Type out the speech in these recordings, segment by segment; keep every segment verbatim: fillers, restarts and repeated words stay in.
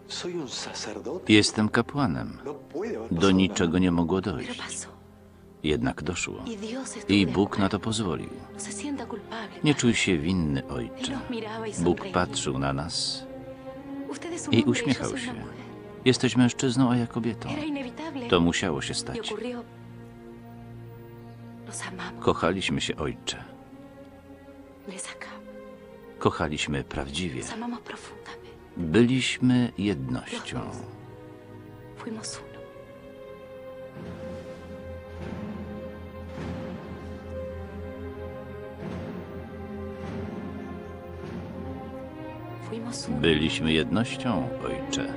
Jestem kapłanem. Do niczego nie mogło dojść. Jednak doszło. I Bóg na to pozwolił. Nie czuj się winny, ojcze. Bóg patrzył na nas i uśmiechał się. Jesteś mężczyzną, a ja kobietą. To musiało się stać. Kochaliśmy się, ojcze. Kochaliśmy prawdziwie. Byliśmy jednością. Byliśmy jednością, ojcze.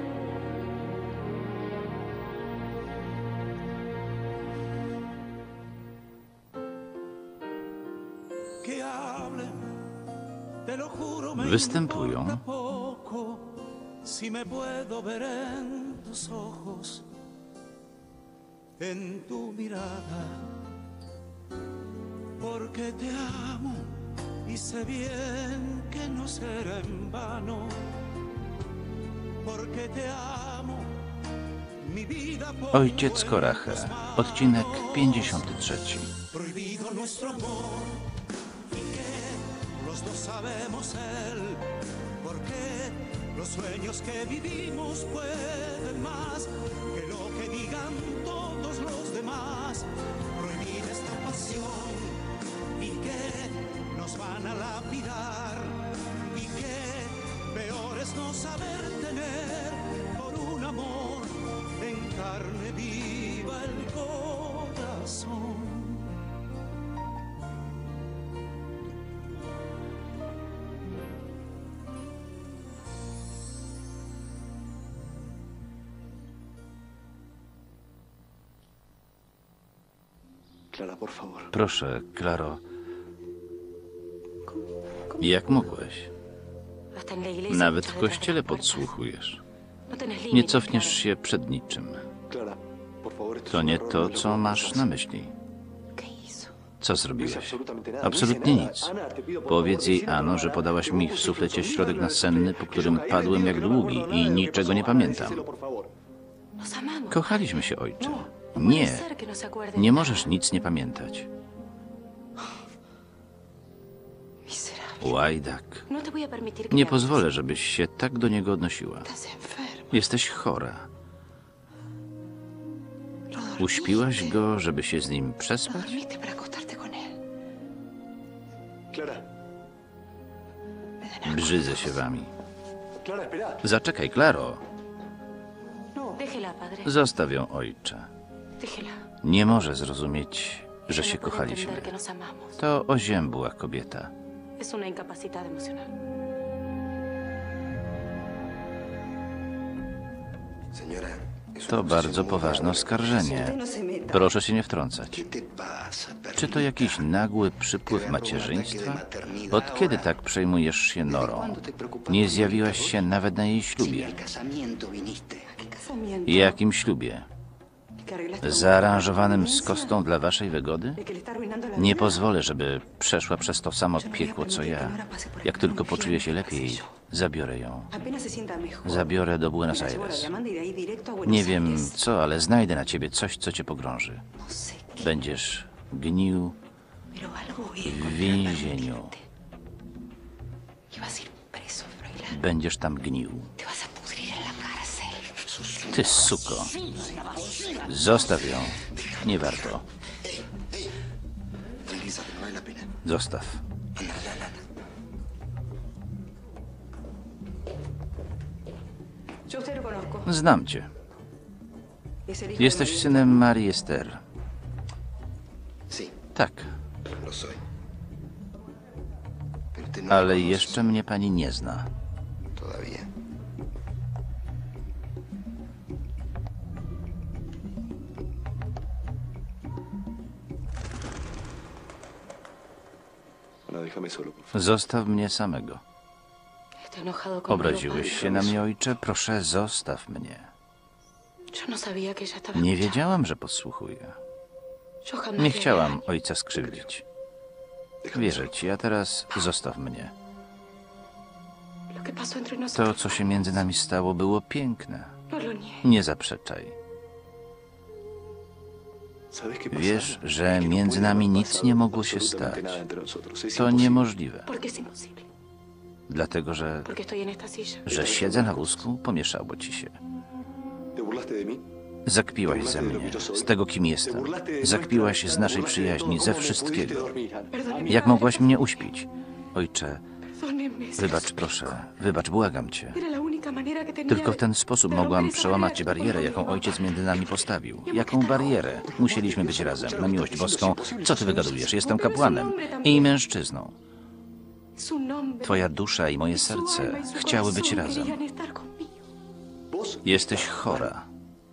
Występują. Y sé bien que no será en vano, porque te amo, mi vida. Ojciec Korache, odcinek pięćdziesiąty trzeci. Prohibido nuestro amor, y que los dos sabemos él, porque los sueños que vivimos pueden más que lo que digan todos los demás. Prohibida esta pasión, y que nos van a lapidar, y que peor es no saber tener por un amor en carne viva el corazón. Clara, por favor. Proszę, Klaro. Jak mogłeś? Nawet w kościele podsłuchujesz. Nie cofniesz się przed niczym. To nie to, co masz na myśli. Co zrobiłeś? Absolutnie nic. Powiedz jej, Ano, że podałaś mi w suflecie środek nasenny, po którym padłem jak długi i niczego nie pamiętam. Kochaliśmy się, ojcze. Nie. Nie możesz nic nie pamiętać. Łajdak. Nie pozwolę, żebyś się tak do niego odnosiła. Jesteś chora. Uśpiłaś go, żeby się z nim przespać? Brzydzę się wami. Zaczekaj, Klaro. Zostaw ją, ojcze. Nie może zrozumieć, że się kochaliśmy. To oziębła kobieta. Es una incapacidad emocional. To bardzo poważne oskarżenie. Proszę się nie wtrącać. Czy to jakiś nagły przypływ macierzyństwa? Od kiedy tak przejmujesz się Norą? Nie zjawiłaś się nawet na jej ślubie. Jakim ślubie? Zaaranżowanym z Kostą dla waszej wygody? Nie pozwolę, żeby przeszła przez to samo piekło, co ja. Jak tylko poczuje się lepiej, zabiorę ją. Zabiorę do Buenos Aires. Nie wiem co, ale znajdę na ciebie coś, co cię pogrąży. Będziesz gnił w więzieniu. Będziesz tam gnił. Ty suko. Zostaw ją. Nie warto. Zostaw. Znam cię. Jesteś synem Marii Ester. Tak. Ale jeszcze mnie pani nie zna. Zostaw mnie samego. Obraziłeś się na mnie, ojcze? Proszę, zostaw mnie. Nie wiedziałam, że podsłuchuje. Nie chciałam ojca skrzywdzić. Wierzę ci, a teraz zostaw mnie. To, co się między nami stało, było piękne. No lo niego. Nie zaprzeczaj. Wiesz, że między nami nic nie mogło się stać. To niemożliwe. Porque es imposible. Dlatego, że, Porque estoy en esta silla. że siedzę na wózku, pomieszało ci się. ¿Te burlaste de mí? Zakpiłaś ze mnie, z tego, kim jestem. Zakpiłaś z naszej przyjaźni, ze wszystkiego. Jak mogłaś mnie uśpić? Ojcze, Perdónenme. wybacz proszę, wybacz, błagam cię. Era la única manera que tenía Tylko w de- ten sposób de mogłam romper esa przełamać barrera barierę, que jaką ponía ojciec conmigo. między nami postawił. Jaką barierę? Musieliśmy być razem, na miłość boską. Co ty wygadujesz? Jestem kapłanem i mężczyzną. Su nombre, Twoja dusza i moje su serce alma y su chciały być corazón razem. querían estar conmigo. Jesteś chora.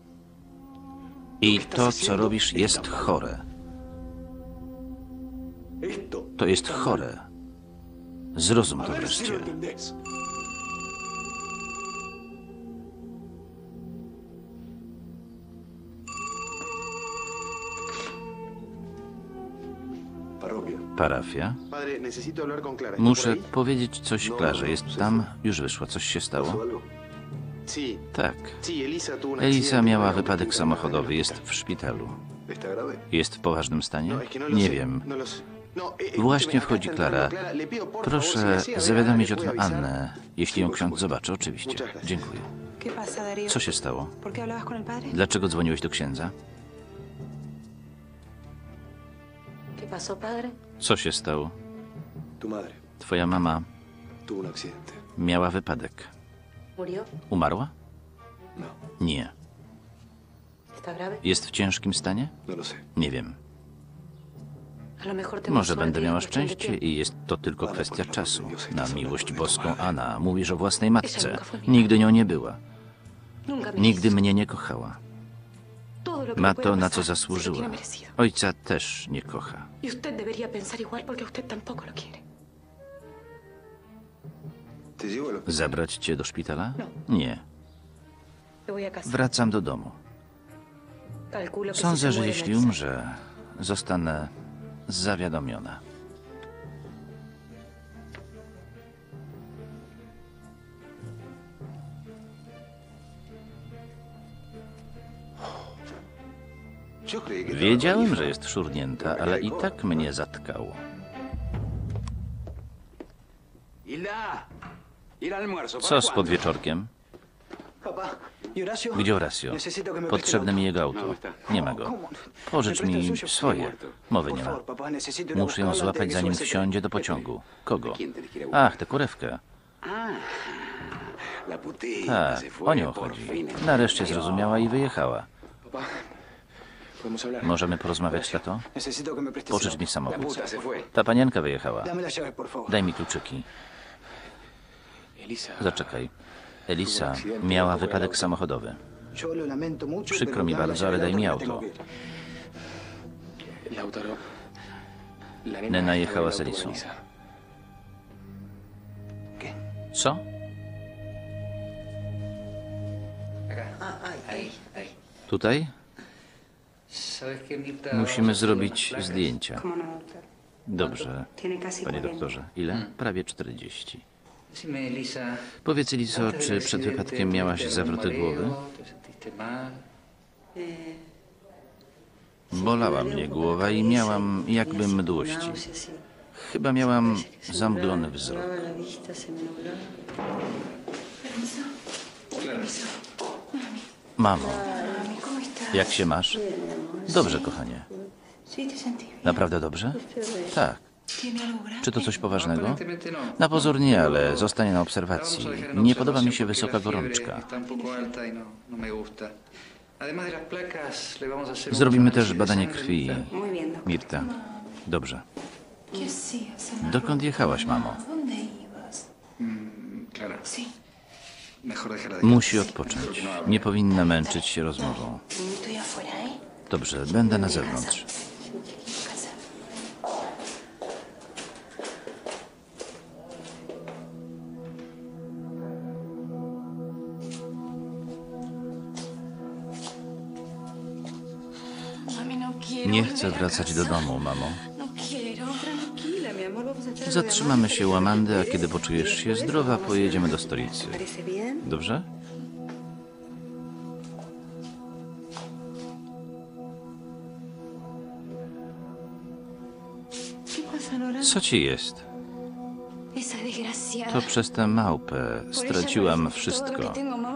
I to, co robisz, jest chore. Esto. To jest chore. Zrozum A to ver si lo wreszcie. entendés. Parroquia. Parafia. Padre, necesito hablar con Clara. ¿Está Muszę por ahí? powiedzieć coś Klarze. Jest tam? Już wyszła. Coś się stało? ¿Pasó algo? Sí, Tak. sí, Elisa tuvo un Elisa accidente miała con el wypadek auto. samochodowy. Jest w szpitalu. ¿Está grave? Jest w poważnym stanie? No, es que no lo Nie sé, wiem. no lo sé. No, eh, escúcheme, Właśnie acá wchodzi está Klara. entrando Clara. Le pido, por favor, si Proszę me hacía ver, zawiadomić o ¿le tym puede avisar? Annę, jeśli ją ksiądz zobaczy. Oczywiście. Muchas gracias. Dziękuję. ¿Qué pasa, Darío? Co się stało? ¿Por qué hablabas con el padre? Dlaczego dzwoniłeś do księdza? ¿Qué pasó, padre? Co się stało? Tu madre Twoja mama tuvo un accidente. miała wypadek. ¿Murió? Umarła? No, Nie. ¿Está grave? Jest w ciężkim stanie? no lo sé. Nie wiem. A lo mejor tengo Może suerte będę y es miała cuestión de szczęście tiempo. i jest to tylko kwestia czasu. Na miłość boską, Anna, mówisz o własnej matce. Esa nunca fue mi Nigdy nią nie była. Nunca me Nigdy quiso. mnie nie kochała. Todo lo que Ma le to, pueda na pasar, co se lo zasłużyła. tiene merecido. Ojca też nie kocha. Y usted debería pensar igual porque usted tampoco lo quiere. ¿Te llevo al hospital? Zabrać cię do szpitala? Nie. Me voy a casar. Wracam do domu. Calculo que si Sądzę, se że muere jeśli Melissa, umrze, zostanę zawiadomiona. Yo creí que estaba Wiedziałem, con że hija. jest szurnięta, ale i tak mnie zatkał. Hilda, ir al almuerzo. ¿para Co z cuándo? podwieczorkiem? Papá, ¿y Horacio? Gdzie Horacio? Necesito que me Potrzebne mi jego auto. Nie ma go. ¿Cómo? Pożycz ¿Me presta el mi suyo? swoje. Mowy Por nie ma. favor, papá, necesito ir a Muszę ją buscarla antes de złapać, que zanim suba ese wsiądzie do tren. pociągu. Kogo? ¿Quién te quiere Ach, tę kurewkę. Ah, la putita Tak, se o fue nią por chodzi. fin. Nareszcie zrozumiała i wyjechała. Papá, podemos hablar. Możemy porozmawiać, tato? Necesito que me prestes Pożycz el mi auto. La samochód. puta se fue. Ta panienka wyjechała. Dame las llaves, por favor. Daj mi kluczyki. Elisa, Zaczekaj. Elisa miała wypadek samochodowy. yo lo lamento mucho, Przykro pero mi dame bardzo, las ale llaves daj del mi auto que auto. me tengo que ir. Lautaro, la Nena está jechała en z el auto Elisą. con Elisa. ¿Qué? Co? Tutaj? Musimy zrobić zdjęcia. ¿Cómo no, doctor? Dobrze. Tiene casi Panie cuarenta. doktorze, ile? Prawie czterdzieści. Decime, Elisa, Powiedz, Eliso, antes czy del przed accidente wypadkiem miałaś tuviste zawroty algún głowy? mareo? ¿Te sentiste mal? Bolała mnie głowa i miałam jakby mdłości. Chyba miałam zamglony wzrok. Mamo, jak się masz? Dobrze, kochanie. Naprawdę dobrze? Tak. Czy to coś poważnego? Aparentemente no. Na pozór nie, ale zostanie na obserwacji. Vamos a dejar una Nie podoba mi observación się porque wysoka la fiebre gorączka. está un poco alta y no, no me gusta. Además de las placas, le vamos a hacer un Zrobimy análisis też de badanie sangre, krwi. Mirta. Muy bien, doctor. Mirta. Dobrze. ¿Qué hacías, amor? Dokąd jechałaś, mamo? ¿Dónde ibas? Clara, Sí. mejor dejar de Musi odpocząć. Nie powinna męczyć się rozmową. Estoy afuera, ¿eh? Dobrze, będę na zewnątrz. Casa. Mami, no quiero Nie volver chcę a wracać casa. do domu, mamo. No quiero. Tranquila, mi amor, vamos a echar Zatrzymamy się u Amandy, a kiedy poczujesz się zdrowa, pojedziemy do stolicy. Dobrze? Co ci jest? To przez tę małpę straciłam wszystko.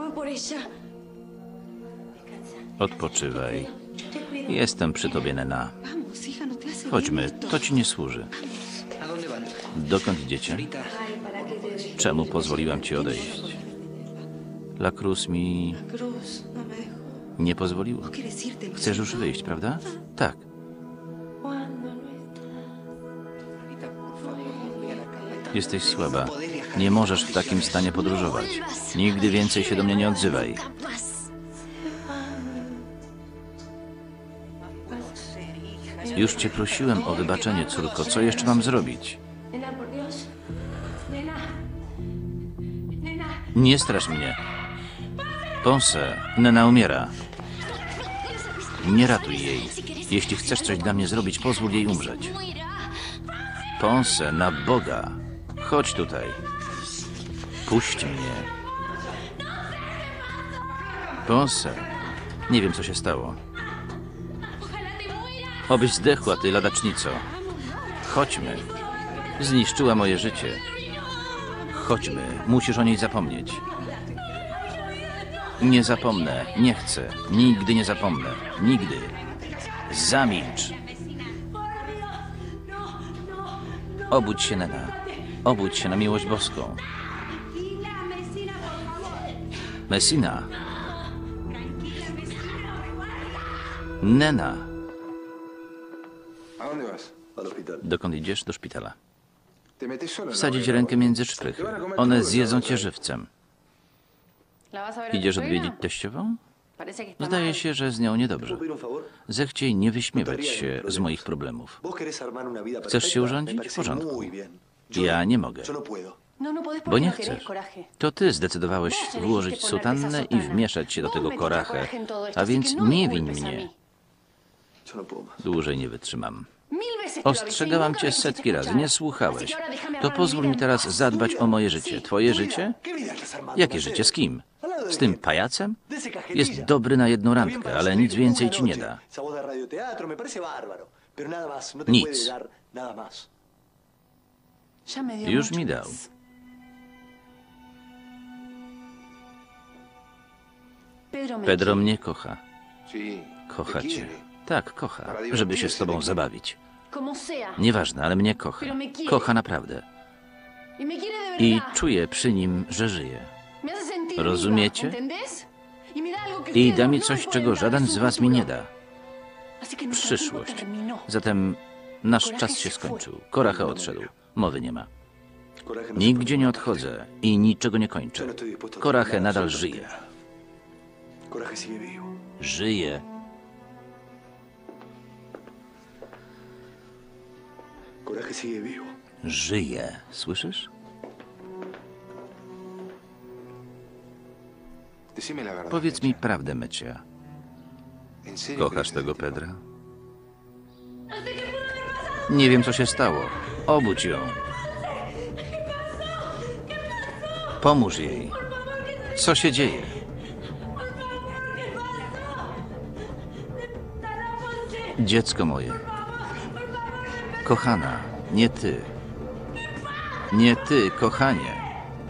Odpoczywaj. Jestem przy tobie, Nena. Chodźmy, to ci nie służy. Dokąd idziecie? Czemu pozwoliłam ci odejść? La Cruz mi nie pozwoliła. Chcesz już wyjść, prawda? Tak. Jesteś słaba. Nie możesz w takim stanie podróżować. Nigdy więcej się do mnie nie odzywaj. Już cię prosiłem o wybaczenie, córko. Co jeszcze mam zrobić? Nie strasz mnie. Ponce, Nena umiera. Nie ratuj jej. Jeśli chcesz coś dla mnie zrobić, pozwól jej umrzeć. Ponce, na Boga. Chodź tutaj. Puść mnie. Ponce. Nie wiem, co się stało. Obyś zdechła, ty ladacznico. Chodźmy. Zniszczyła moje życie. Chodźmy. Musisz o niej zapomnieć. Nie zapomnę. Nie chcę. Nigdy nie zapomnę. Nigdy. Zamilcz. Obudź się, Nena. Obudź się na miłość boską. Messina. Nena. Dokąd idziesz? Do szpitala. Wsadzić rękę między szprychy. One zjedzą cię żywcem. Idziesz odwiedzić teściową? Zdaje się, że z nią niedobrze. Zechciej nie wyśmiewać się z moich problemów. Chcesz się urządzić? W porządku. Ja nie mogę. Bo nie chcesz. To ty zdecydowałeś włożyć sutannę i wmieszać się do tego korachę, a więc nie win mnie. Dłużej nie wytrzymam. Ostrzegałam cię setki razy, nie słuchałeś. To pozwól mi teraz zadbać o moje życie. Twoje życie? Jakie życie? Z kim? Z tym pajacem? Jest dobry na jedną randkę, ale nic więcej ci nie da. Nic. Już mi dał. Pedro mnie kocha. Kocha cię. Tak, kocha, żeby się z tobą zabawić. Nieważne, ale mnie kocha. Kocha naprawdę. I czuję przy nim, że żyje. Rozumiecie? I da mi coś, czego żaden z was mi nie da. Przyszłość. Zatem nasz czas się skończył. Koracha odszedł. Mowy nie ma. Nigdzie nie odchodzę i niczego nie kończę. Korache nadal żyje. Żyje. Żyje. Słyszysz? Powiedz mi prawdę, Mecia. Kochasz tego Pedra? Nie wiem, co się stało. Obudź ją. Pomóż jej. Co się dzieje? Dziecko moje. Kochana, nie ty. Nie ty, kochanie.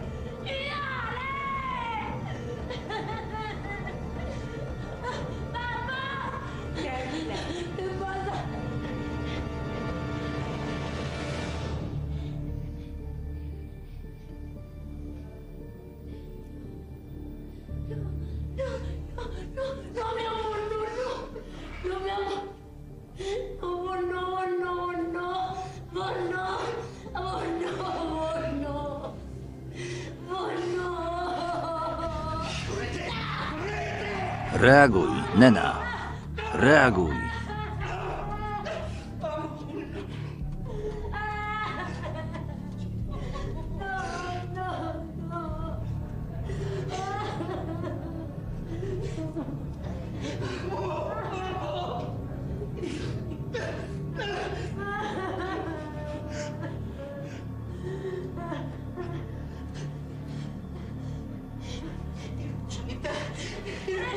Reaguj, Nena. Reaguj.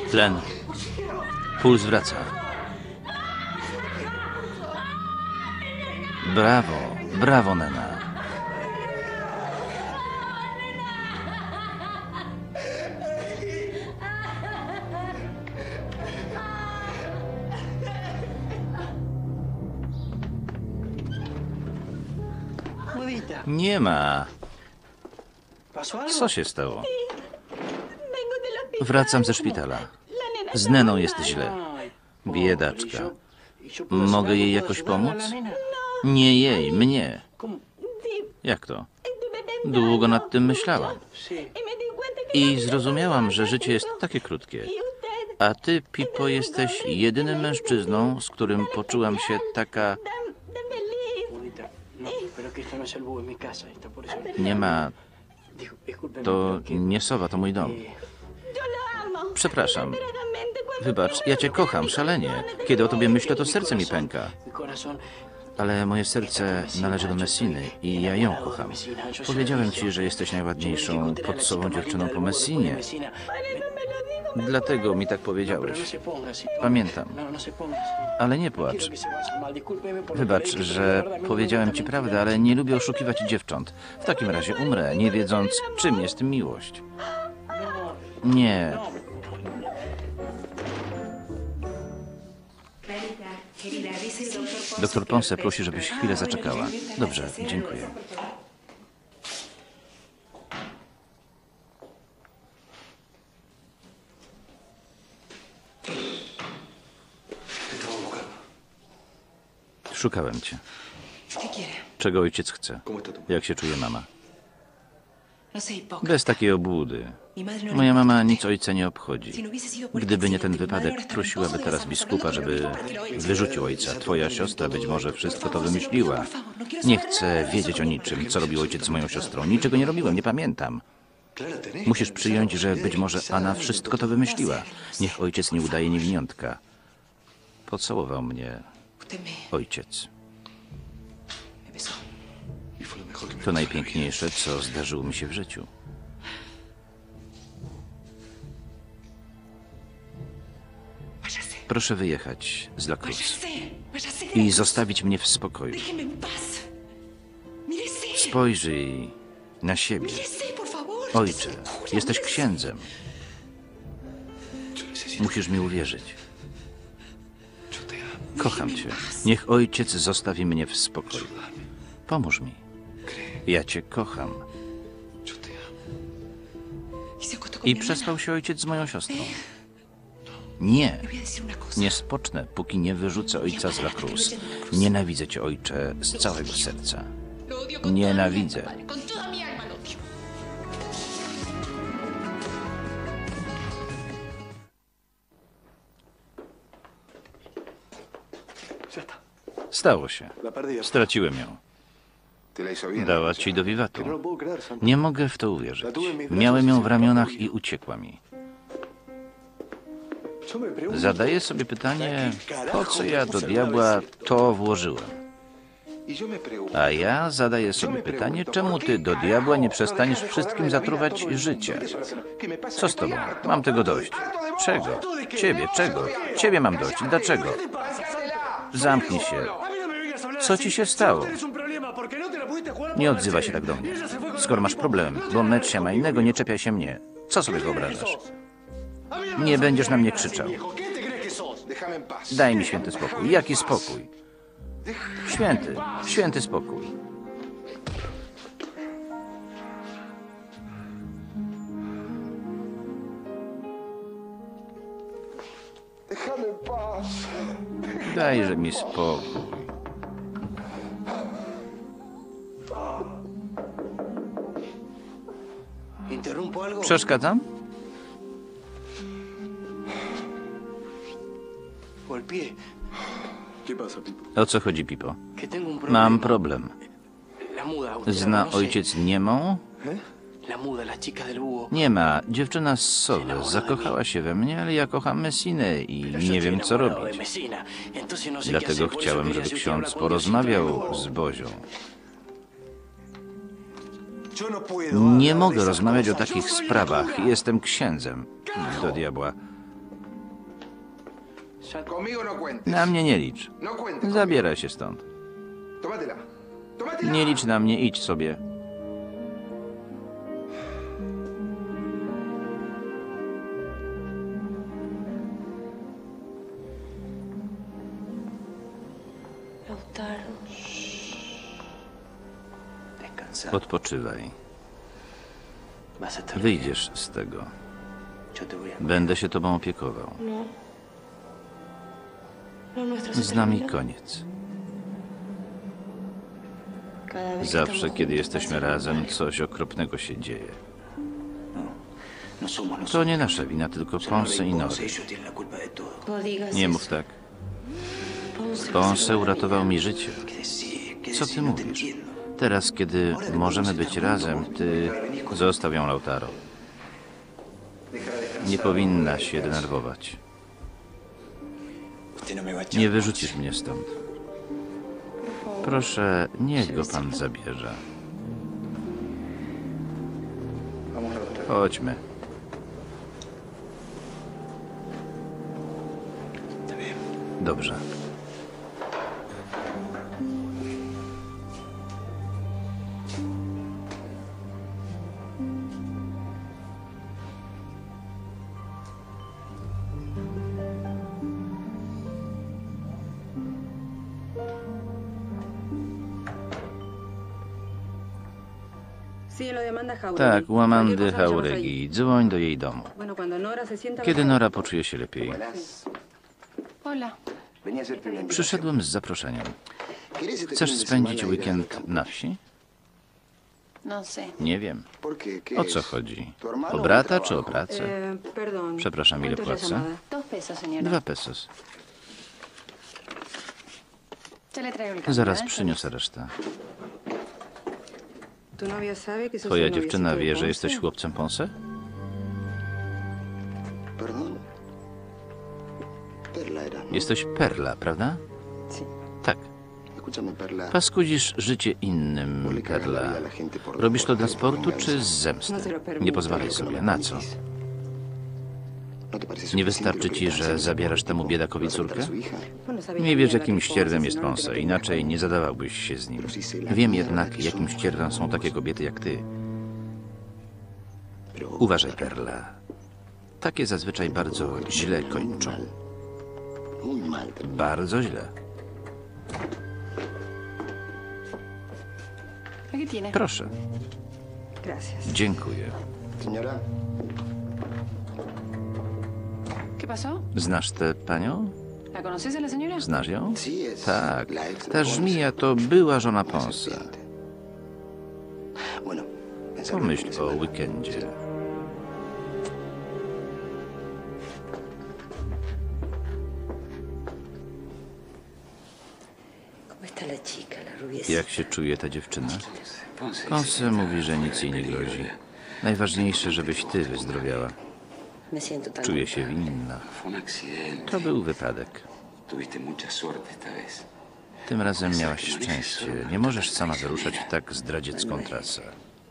Tlen. Puls wraca. Brawo, brawo, Nena. Nie ma. Co się stało? Wracam ze szpitala. Z Neną jest źle. Biedaczka. Mogę jej jakoś pomóc? Nie jej, mnie. Jak to? Długo nad tym myślałam. I zrozumiałam, że życie jest takie krótkie. A ty, Pipo, jesteś jedynym mężczyzną, z którym poczułam się taka... Nie ma... To nie Sowa, to mój dom. Przepraszam. Wybacz, ja cię kocham, szalenie. Kiedy o tobie myślę, to serce mi pęka. Ale moje serce należy do Messiny i ja ją kocham. Powiedziałem ci, że jesteś najładniejszą podsową dziewczyną po Messinie. Dlatego mi tak powiedziałeś. Pamiętam. Ale nie płacz. Wybacz, że powiedziałem ci prawdę, ale nie lubię oszukiwać dziewcząt. W takim razie umrę, nie wiedząc, czym jest miłość. Nie. Doktor Ponce prosi, żebyś chwilę zaczekała. Dobrze, dziękuję. Szukałem cię. Czego ojciec chce? Jak się czuje mama? Bez takiej obłudy. Moja mama nic ojca nie obchodzi. Gdyby nie ten wypadek, prosiłaby teraz biskupa, żeby wyrzucił ojca. Twoja siostra być może wszystko to wymyśliła. Nie chcę wiedzieć o niczym, co robił ojciec z moją siostrą. Niczego nie robiłem, nie pamiętam. Musisz przyjąć, że być może Anna wszystko to wymyśliła. Niech ojciec nie udaje niewiniątka. Pocałował mnie ojciec. To najpiękniejsze, co zdarzyło mi się w życiu. Proszę wyjechać z La Cruz i zostawić mnie w spokoju. Spojrzyj na siebie. Ojcze, jesteś księdzem. Musisz mi uwierzyć. Kocham cię. Niech ojciec zostawi mnie w spokoju. Pomóż mi. Ja cię kocham. I przespał się ojciec z moją siostrą. Nie. Nie spocznę, póki nie wyrzucę ojca z La Cruz. Nienawidzę cię, ojcze, z całego serca. Nienawidzę. Stało się. Straciłem ją. Dała ci do wiwatu. Nie mogę w to uwierzyć. Miałem ją w ramionach i uciekła mi. Zadaję sobie pytanie, po co ja do diabła to włożyłem? A ja zadaję sobie pytanie, czemu ty do diabła nie przestaniesz wszystkim zatruwać życie? Co z tobą? Mam tego dość. Czego? Ciebie, czego? Ciebie mam dość. Dlaczego? Zamknij się. Co ci się stało? Nie odzywaj się tak do mnie. Skoro masz problem, bo mecz się ma innego, nie czepiaj się mnie. Co sobie wyobrażasz? Nie będziesz na mnie krzyczał. Daj mi święty spokój. Jaki spokój? Święty, święty spokój. Dajże mi spokój. Przeszkadzam? O co chodzi, Pipo? Mam problem. Zna ojciec niemą? Nie ma. Dziewczyna z Sowy zakochała się we mnie, ale ja kocham Messinę i nie wiem, co robić. Dlatego chciałem, żeby ksiądz porozmawiał z Bozią. Nie mogę rozmawiać o takich sprawach. Jestem księdzem. Do diabła. Conmigo no cuentes. Na mnie nie licz. No cuentes. Zabieraj się stąd. Tómatela. Tómatela. Nie licz na mnie, idź sobie. Lautaro. Odpoczywaj. Wyjdziesz z tego. Będę się tobą opiekował. Z nami koniec. Zawsze, kiedy jesteśmy razem, coś okropnego się dzieje. To nie nasza wina, tylko Ponce i Nory. Nie mów tak. Ponce uratował mi życie. Co ty mówisz? Teraz, kiedy możemy być razem, ty zostaw ją, Lautaro. Nie powinnaś się denerwować. Nie wyrzucisz mnie stąd. Proszę, niech go pan zabierze. Chodźmy. Dobrze. Tak, u Amandy Jauregui. Dzwoń do jej domu. Kiedy Nora poczuje się lepiej? Hola. Przyszedłem z zaproszeniem. Chcesz spędzić weekend na wsi? No sé. Nie wiem. O co chodzi? O brata czy o pracę? Przepraszam, ile płacę? Dos pesos, señora. Dwa pesos. Ya le traigo el cambio, Zaraz ¿eh? przyniosę resztę. Twoja dziewczyna wie, że jesteś chłopcem Ponce? Jesteś Perla, prawda? Tak. Paskudzisz życie innym, Perla. Robisz to dla sportu czy z zemsty? Nie pozwalaj sobie. Na co? Nie wystarczy ci, że zabierasz temu biedakowi córkę? Nie wiesz, jakim ścierwem jest Ponce, inaczej nie zadawałbyś się z nim. Wiem jednak, jakim ścierwem są takie kobiety jak ty. Uważaj, Perla. Takie zazwyczaj bardzo źle kończą. Bardzo źle. Aquí tiene. Proszę. Dziękuję. ¿Qué pasó? Znasz tę panią? ¿La conoces a la señora? Znasz ją? Tak. Ta żmija to była żona Ponce. Pomyśl o weekendzie. Jak się czuje ta dziewczyna? Ponce mówi, że nic jej nie grozi. Najważniejsze, żebyś ty wyzdrowiała. Czuję się winna. To był wypadek. Tym razem miałaś szczęście. Nie możesz sama wyruszać w tak zdradziecką trasę.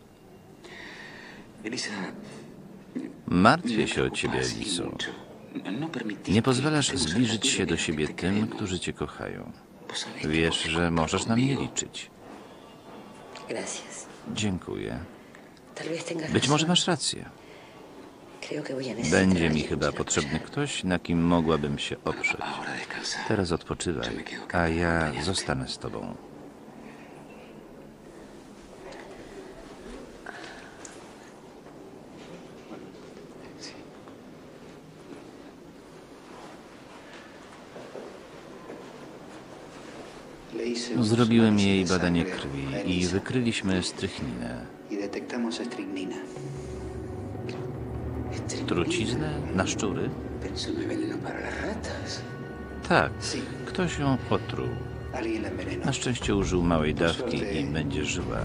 Martwię się o ciebie, Eliso. Nie pozwalasz zbliżyć się do siebie tym, którzy cię kochają. Wiesz, że możesz na mnie liczyć. Dziękuję. Być może masz rację. Będzie mi chyba potrzebny ktoś, na kim mogłabym się oprzeć. Teraz odpoczywaj, a ja zostanę z tobą. Zrobiłem jej badanie krwi i wykryliśmy strychninę. Truciznę na szczury? Tak, ktoś ją otruł. Na szczęście użył małej dawki i będzie żyła.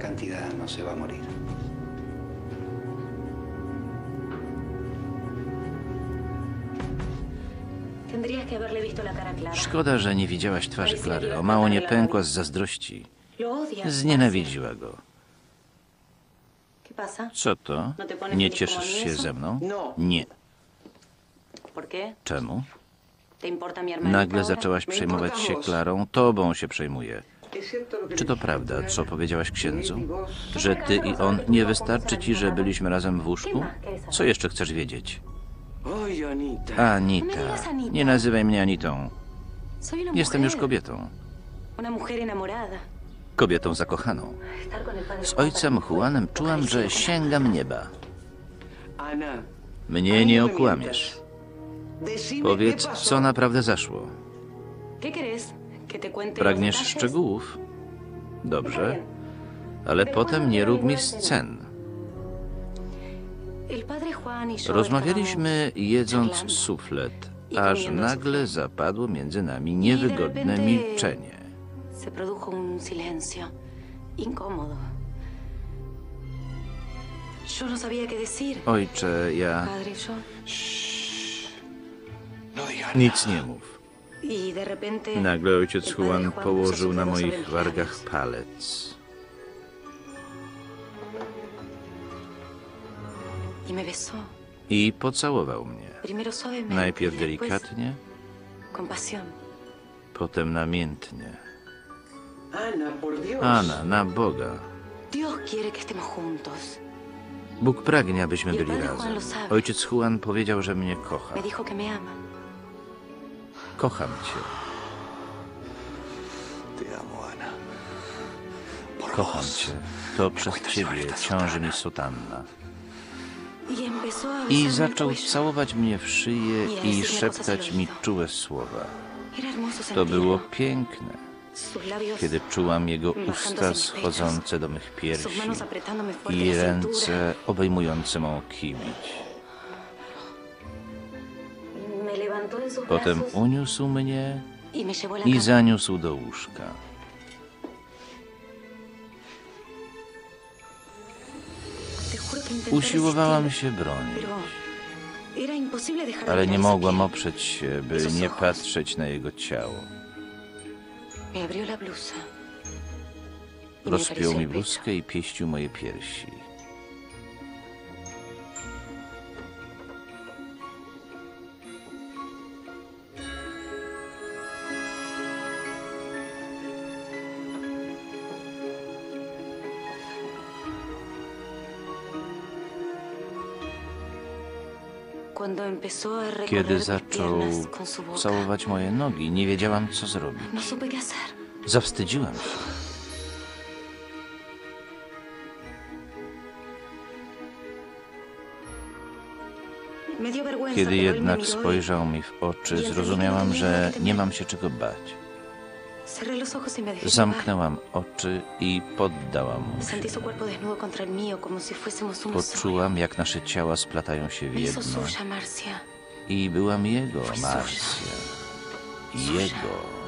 Szkoda, że nie widziałaś twarzy Klary. O mało nie pękła z zazdrości. Znienawidziła go. Co to? Nie cieszysz się ze mną? Nie. Czemu? Nagle zaczęłaś przejmować się Klarą, tobą się przejmuje. Czy to prawda, co powiedziałaś księdzu? Że ty i on nie wystarczy ci, że byliśmy razem w łóżku? Co jeszcze chcesz wiedzieć? Anita. Nie nazywaj mnie Anitą. Jestem już kobietą. Kobietą zakochaną. Z ojcem Juanem czułam, że sięgam nieba. Mnie nie okłamiesz. Powiedz, co naprawdę zaszło. Pragniesz szczegółów? Dobrze, ale potem nie rób mi scen. Rozmawialiśmy jedząc suflet, aż nagle zapadło między nami niewygodne milczenie. Ojcze, ja... Nic nie mów. Nagle ojciec Juan położył na moich wargach palec. I pocałował mnie. Najpierw delikatnie, potem namiętnie. Anna, na Boga. Bóg pragnie, abyśmy byli razem. Ojciec Juan powiedział, że mnie kocha. Kocham cię. Kocham cię. To przez ciebie ciąży mi sutanna. I zaczął całować mnie w szyję i szeptać mi czułe słowa. To było piękne, kiedy czułam jego usta schodzące do mych piersi i ręce obejmujące mą kibić. Potem uniósł mnie i zaniósł do łóżka. Usiłowałam się bronić, ale nie mogłam oprzeć się, by nie patrzeć na jego ciało. Rozpiął mi bluzkę i pieścił moje piersi. Kiedy zaczął całować moje nogi, nie wiedziałam, co zrobić. Zawstydziłam się. Kiedy jednak spojrzał mi w oczy, zrozumiałam, że nie mam się czego bać. Zamknęłam oczy i poddałam mu się. Poczułam, jak nasze ciała splatają się w jedno. I byłam jego, Marcia. Jego.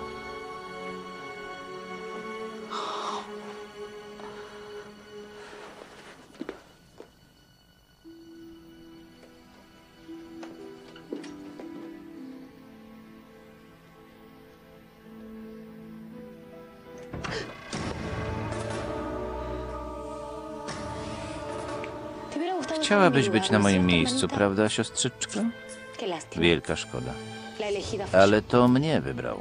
Chciałabyś być na moim miejscu, prawda, siostrzyczko? Wielka szkoda. Ale to mnie wybrał.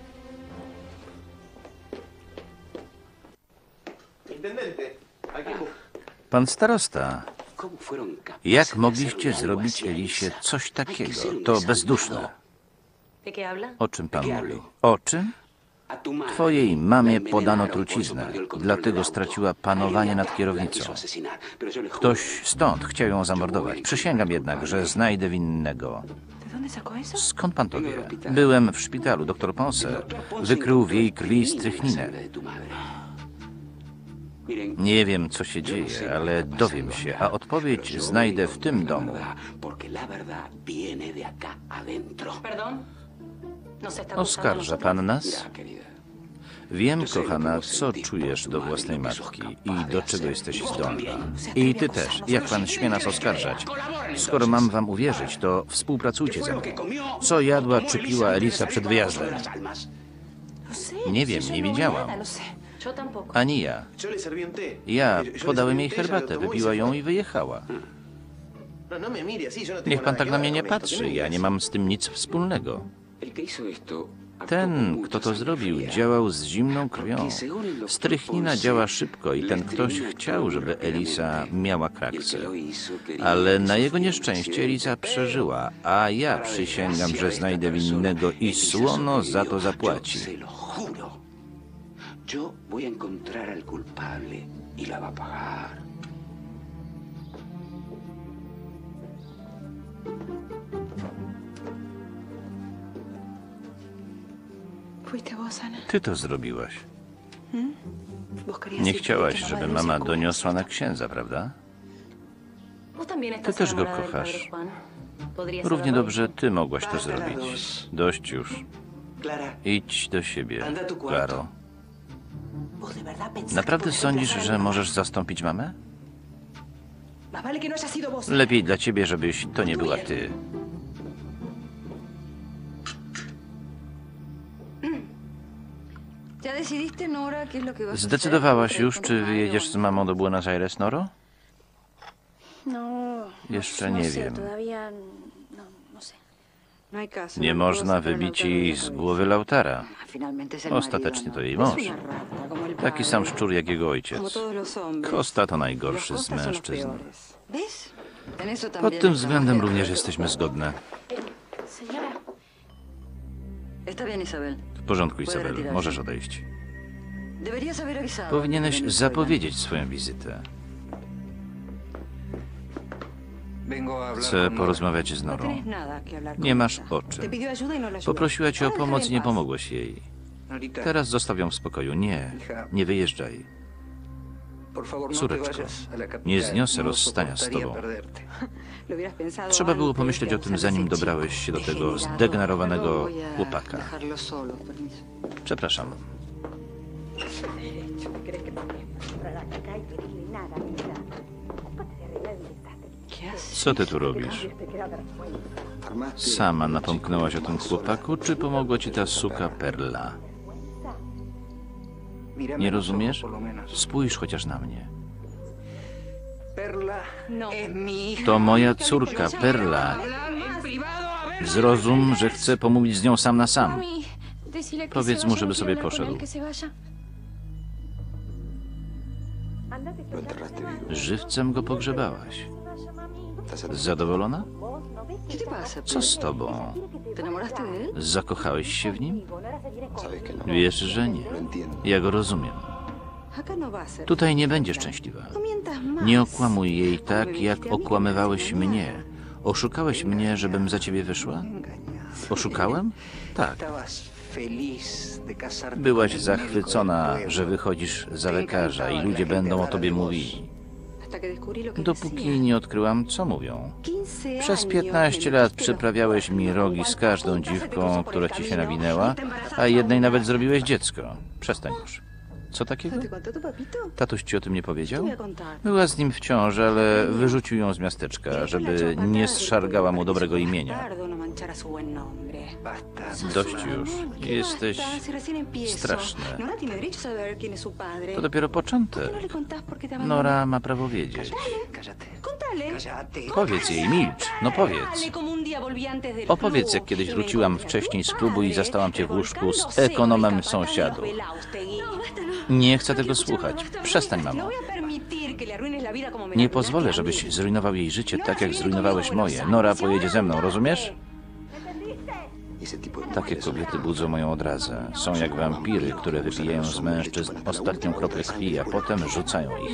Pan starosta, jak mogliście zrobić Elisie coś takiego? To bezduszne. O czym pan mówi? O czym? Twojej mamie podano truciznę, dlatego straciła panowanie nad kierownicą. Ktoś stąd chciał ją zamordować. Przysięgam jednak, że znajdę winnego. Skąd pan to wie? Byłem w szpitalu. Doktor Ponce wykrył w jej krwi strychninę. Nie wiem, co się dzieje, ale dowiem się, a odpowiedź znajdę w tym domu. Oskarża pan nas? Wiem, kochana, co czujesz do własnej matki i do czego jesteś zdolna. I ty też, jak pan śmie nas oskarżać? Skoro mam wam uwierzyć, to współpracujcie ze mną. Co jadła czy piła Elisa przed wyjazdem? Nie wiem, nie widziałam. Ani ja. Ja podałem jej herbatę, wypiła ją i wyjechała. Niech pan tak na mnie nie patrzy, ja nie mam z tym nic wspólnego. Ten, kto to zrobił, działał z zimną krwią. Strychnina działa szybko i ten ktoś chciał, żeby Elisa miała kraksę. Ale na jego nieszczęście Elisa przeżyła, a ja przysięgam, że znajdę winnego i słono za to zapłaci. Yo voy a encontrar al culpable y la va a pagar. Ty to zrobiłaś. Nie chciałaś, żeby mama doniosła na księdza, prawda? Ty też go kochasz. Równie dobrze ty mogłaś to zrobić. Dość już. Idź do siebie, Claro. Naprawdę sądzisz, że możesz zastąpić mamę? Lepiej dla ciebie, żebyś to nie była ty. Zdecydowałaś już, czy wyjedziesz z mamą do Buenos Aires, Noro? Jeszcze nie wiem. Nie można wybić jej z głowy Lautara. Ostatecznie to jej mąż. Taki sam szczur jak jego ojciec. Costa to najgorszy z mężczyzn. Pod tym względem również jesteśmy zgodne. W porządku, Isabel. Możesz odejść. Powinieneś zapowiedzieć swoją wizytę. Chcę porozmawiać z Norą. Nie masz o czym. Poprosiła cię o pomoc i nie pomogłeś jej. Teraz zostaw ją w spokoju. Nie, nie wyjeżdżaj. Córeczko, nie zniosę rozstania z tobą. Trzeba było pomyśleć o tym, zanim dobrałeś się do tego zdegenerowanego chłopaka. Przepraszam. Co ty tu robisz? Sama napomknęłaś o tym chłopaku, czy pomogła ci ta suka Perla? Nie rozumiesz? Spójrz chociaż na mnie. To moja córka, Perla. Zrozum, że chcę pomówić z nią sam na sam. Powiedz mu, żeby sobie poszedł. Żywcem go pogrzebałaś. Zadowolona? Co z tobą? Zakochałeś się w nim? Wiesz, że nie. Ja go rozumiem. Tutaj nie będzie szczęśliwa. Nie okłamuj jej tak, jak okłamywałeś mnie. Oszukałeś mnie, żebym za ciebie wyszła? Oszukałem? Tak. Byłaś zachwycona, że wychodzisz za lekarza i ludzie będą o tobie mówili. Dopóki nie odkryłam, co mówią. Przez piętnaście lat przyprawiałeś mi rogi z każdą dziwką, która ci się nawinęła, a jednej nawet zrobiłeś dziecko. Przestań już. Co takiego? Tatuś ci o tym nie powiedział? Była z nim w ciąży, ale wyrzucił ją z miasteczka, żeby nie zszargała mu dobrego imienia. Dość już. Jesteś straszny. To dopiero początek. Nora ma prawo wiedzieć. Powiedz jej, milcz. No powiedz. Opowiedz, jak kiedyś wróciłam wcześniej z klubu i zastałam cię w łóżku z ekonomem sąsiadu. Nie chcę tego słuchać. Przestań, mamo. Nie pozwolę, żebyś zrujnował jej życie tak, jak zrujnowałeś moje. Nora pojedzie ze mną, rozumiesz? Takie kobiety budzą moją odrazę. Są jak wampiry, które wypijają z mężczyzn ostatnią kroplę krwi, a potem rzucają ich.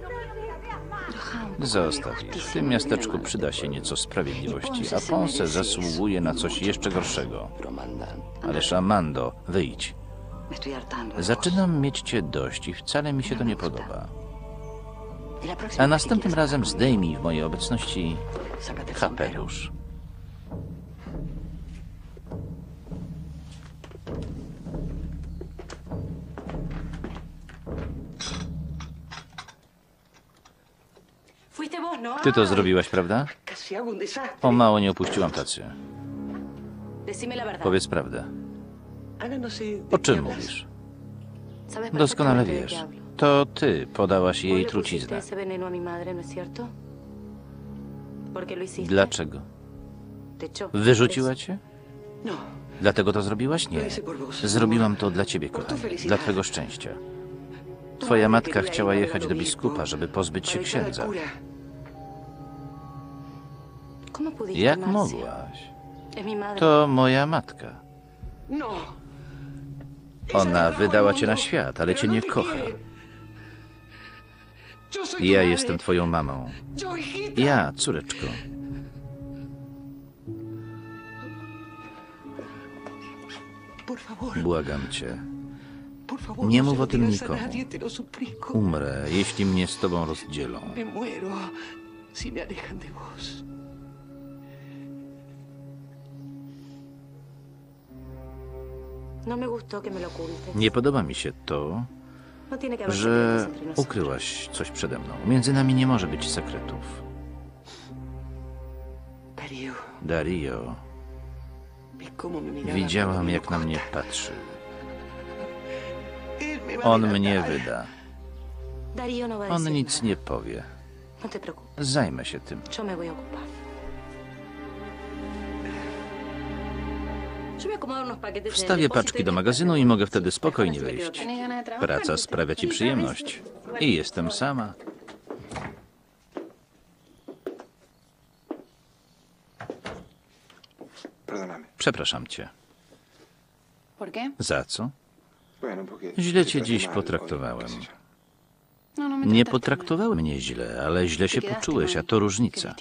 Zostaw je. W tym miasteczku przyda się nieco sprawiedliwości, a Ponce zasługuje na coś jeszcze gorszego. Ależ Amando, wyjdź. Zaczynam mieć cię dość i wcale mi się to nie podoba. A następnym razem zdejmij w mojej obecności kapelusz. Ty to zrobiłaś, prawda? O mało nie opuściłam tacy. Powiedz prawdę. O czym mówisz? Doskonale wiesz. To ty podałaś jej truciznę. Dlaczego? Wyrzuciła cię? Dlatego to zrobiłaś? Nie. Zrobiłam to dla ciebie, kochanie. Dla twego szczęścia. Twoja matka chciała jechać do biskupa, żeby pozbyć się księdza. Jak mogłaś? To moja matka. Ona wydała cię na świat, ale cię nie kocha. Ja jestem twoją mamą. Ja, córeczko. Błagam cię. Nie mów o tym nikomu. Umrę, jeśli mnie z tobą rozdzielą. Nie podoba mi się to, że ukryłaś coś przede mną. Między nami nie może być sekretów. Dario, widziałam, jak na mnie patrzy. On mnie wyda. On nic nie powie. Zajmę się tym. Wstawię paczki do magazynu i mogę wtedy spokojnie wyjść. Praca sprawia ci przyjemność. I jestem sama. Przepraszam cię. Za co? Źle cię dziś potraktowałem. Nie potraktowałem mnie źle, ale źle się poczułeś, a to różnica.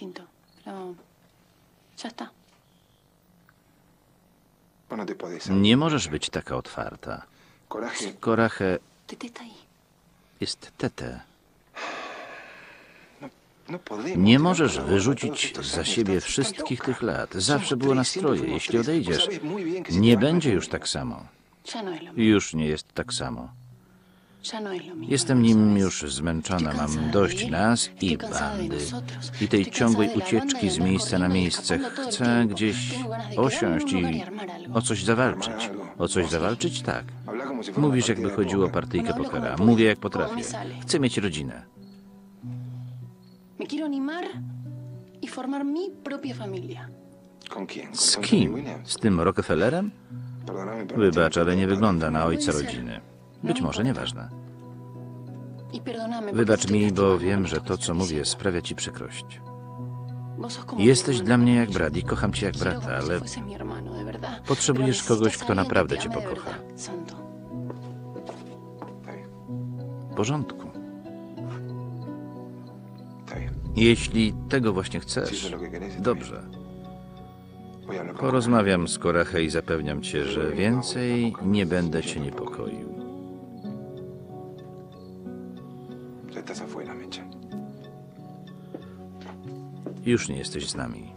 Nie możesz być taka otwarta. Coraje jest Tete. Nie możesz wyrzucić za siebie wszystkich tych lat. Zawsze było nastroje. Jeśli odejdziesz, nie będzie już tak samo. Już nie jest tak samo. Jestem nim już zmęczona. Mam dość nas i bandy. I tej ciągłej ucieczki z miejsca na miejsce. Chcę gdzieś osiąść i o coś zawalczyć. O coś zawalczyć? Tak. Mówisz, jakby chodziło o partyjkę pokera. Mówię, jak potrafię. Chcę mieć rodzinę. Z kim? Z tym Rockefellerem? Wybacz, ale nie wygląda na ojca rodziny. Być może, nieważne. Wybacz mi, bo wiem, że to, co mówię, sprawia ci przykrość. Jesteś dla mnie jak brat i kocham cię jak brata, ale potrzebujesz kogoś, kto naprawdę cię pokocha. W porządku. Jeśli tego właśnie chcesz, dobrze. Porozmawiam z Coraje i zapewniam cię, że więcej nie będę cię niepokoił. Już nie jesteś z nami.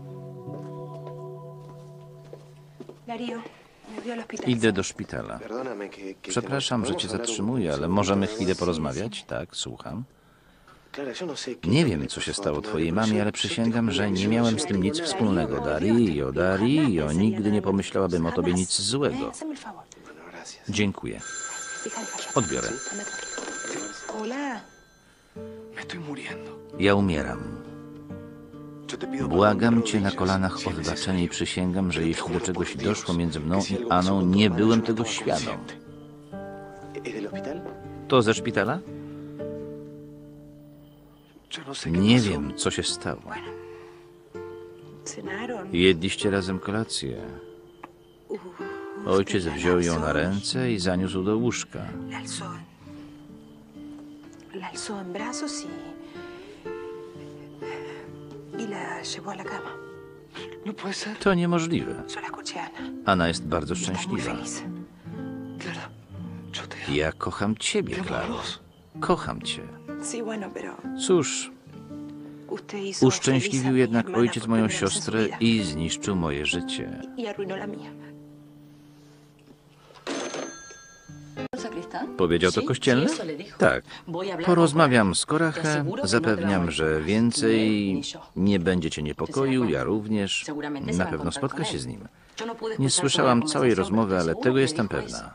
Idę do szpitala. Przepraszam, że cię zatrzymuję, ale możemy chwilę porozmawiać? Tak, słucham. Nie wiem, co się stało twojej mamie, ale przysięgam, że nie miałem z tym nic wspólnego. Dario, Dario, nigdy nie pomyślałabym o tobie nic złego. Dziękuję. Odbiorę. Ja umieram. Błagam cię na kolanach o wybaczenie i przysięgam, że jeśli do czegoś doszło między mną i Aną, nie byłem tego świadom. To ze szpitala? Nie wiem, co się stało. Jedliście razem kolację. Ojciec wziął ją na ręce i zaniósł do łóżka. To niemożliwe. Ana jest bardzo szczęśliwa. Ja kocham ciebie, Claro. Kocham cię. Cóż, uszczęśliwił jednak ojciec moją siostrę i zniszczył moje życie. Powiedział to kościelny? Tak. Porozmawiam z Coraje, zapewniam, że więcej nie będzie cię niepokoił, ja również. Na pewno spotka się z nim. Nie słyszałam całej rozmowy, ale tego jestem pewna.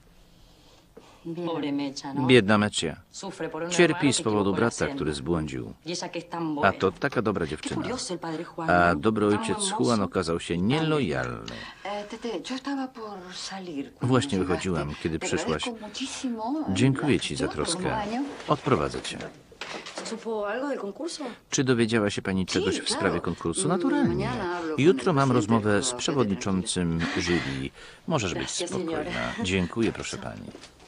Biedna Mecia. Cierpi z powodu brata, który zbłądził. A to taka dobra dziewczyna. A dobry ojciec Juan okazał się nielojalny. Właśnie wychodziłam, kiedy przyszłaś. Dziękuję ci za troskę. Odprowadzę cię. Czy dowiedziała się pani czegoś w sprawie konkursu? Naturalnie. Jutro mam rozmowę z przewodniczącym jury. Możesz być spokojna. Dziękuję, proszę pani.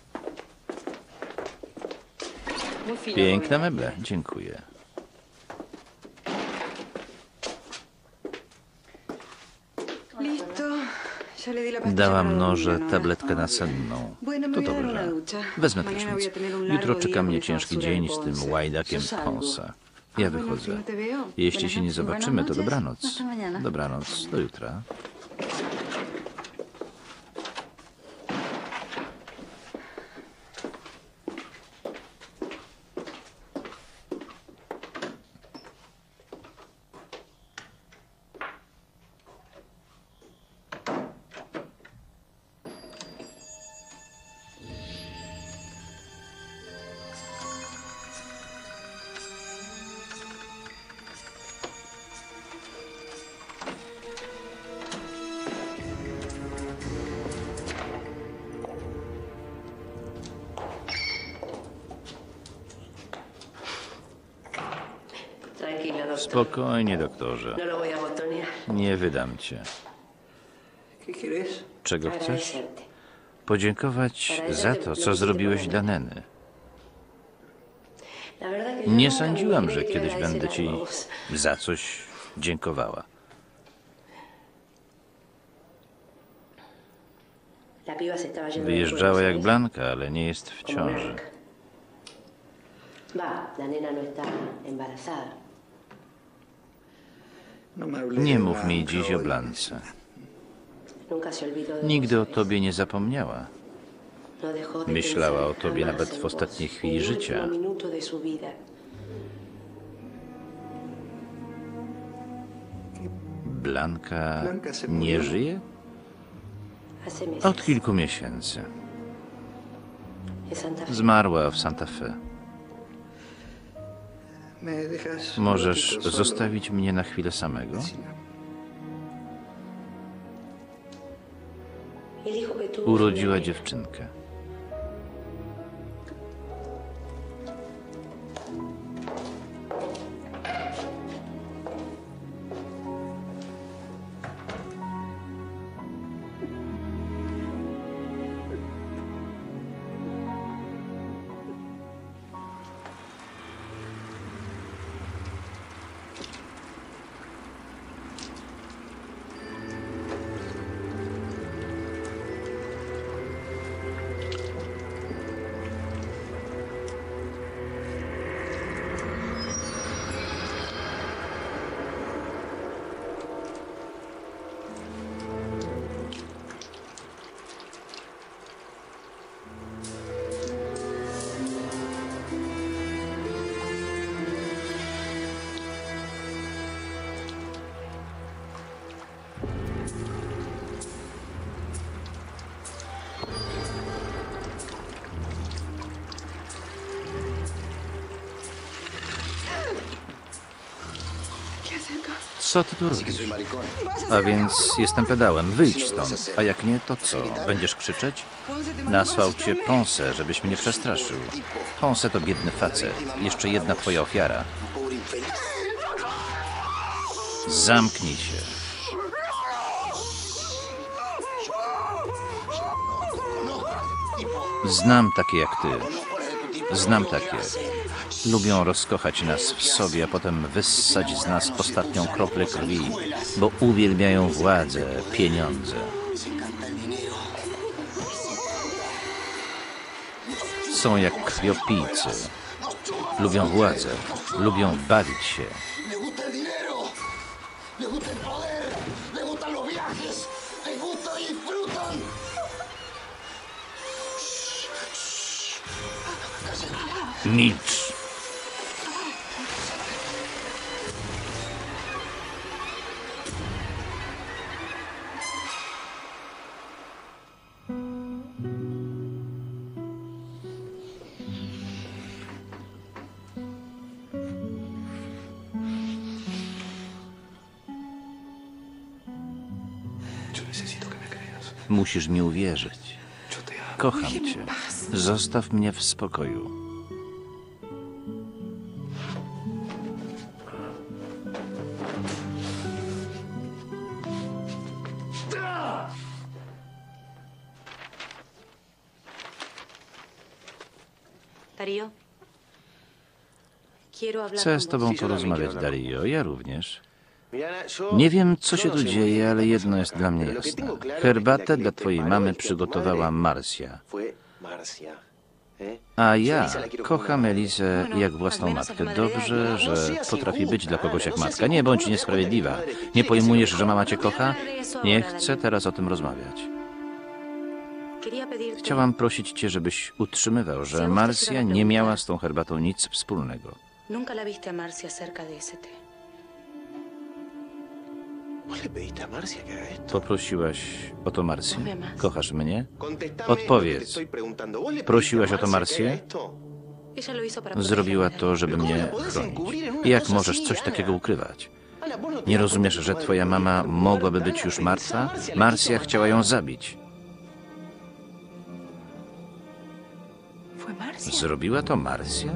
Piękne meble. Dziękuję. Dałam noże, tabletkę nasenną. To dobrze. Wezmę prysznic. Jutro czeka mnie ciężki dzień z tym łajdakiem Ponsa. Ja wychodzę. Jeśli się nie zobaczymy, to dobranoc. Dobranoc. Do jutra. Spokojnie, doktorze. Nie wydam cię. Czego chcesz? Podziękować za to, co zrobiłeś dla Neny. Nie sądziłam, że kiedyś będę ci za coś dziękowała. Wyjeżdżała jak Blanka, ale nie jest w ciąży. Nie mów mi dziś o Blance. Nigdy o tobie nie zapomniała. Myślała o tobie nawet w ostatniej chwili życia. Blanka nie żyje? Od kilku miesięcy. Zmarła w Santa Fe. Możesz zostawić mnie na chwilę samego? Urodziła dziewczynkę. Co ty tu robisz? A więc jestem pedałem. Wyjdź stąd. A jak nie, to co? Będziesz krzyczeć? Nasłał cię Ponce, żebyś mnie przestraszył. Ponce to biedny facet. Jeszcze jedna twoja ofiara. Zamknij się. Znam takie jak ty. Znam takie. Lubią rozkochać nas w sobie, a potem wyssać z nas ostatnią kroplę krwi, bo uwielbiają władzę, pieniądze. Są jak krwiopijcy. Lubią władzę, lubią bawić się. Milcz. Musisz mi uwierzyć. Kocham cię. Zostaw mnie w spokoju. Darío. Chcę z tobą porozmawiać, Darío. Ja również. Nie wiem, co się tu dzieje, ale jedno jest dla mnie jasne. Herbatę dla twojej mamy przygotowała Marcia. A ja kocham Elisę jak własną matkę. Dobrze, że potrafi być dla kogoś jak matka. Nie bądź niesprawiedliwa. Nie pojmujesz, że mama cię kocha? Nie chcę teraz o tym rozmawiać. Chciałam prosić cię, żebyś utrzymywał, że Marcia nie miała z tą herbatą nic wspólnego. Nunca la viste a Marcia cerca de ese té. Poprosiłaś o to Marcję? Kochasz mnie? Odpowiedz. Prosiłaś o to Marcję? Zrobiła to, żeby mnie chronić. Jak możesz coś takiego ukrywać? Nie rozumiesz, że twoja mama mogłaby być już martwa? Marcia chciała ją zabić. Zrobiła to Marcia?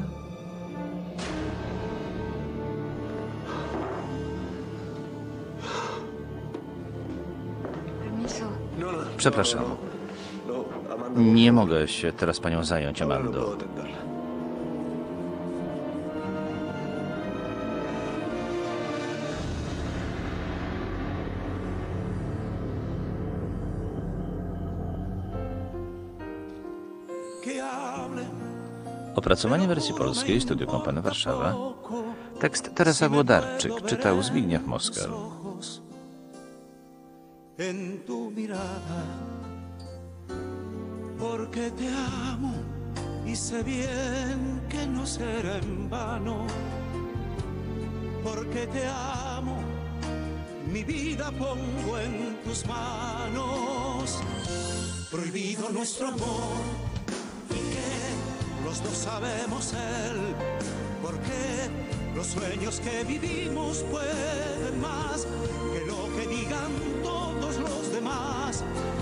Przepraszam. Nie mogę się teraz panią zająć, Amando. Opracowanie wersji polskiej, Studio Kompany Warszawa. Tekst Teresa Włodarczyk, czytał Zbigniew Moskal. En tu mirada, porque te amo y sé bien que no será en vano, porque te amo, mi vida pongo en tus manos, prohibido nuestro amor y que los dos sabemos él, porque los sueños que vivimos pueden más que lo que digan todos los demás.